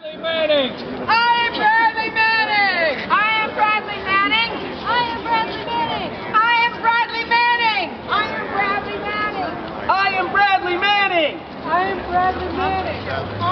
Bradley Manning. I am Bradley Manning. I am Bradley Manning. I am Bradley Manning. I am Bradley Manning. I am Bradley Manning. I am Bradley Manning. I am Bradley Manning.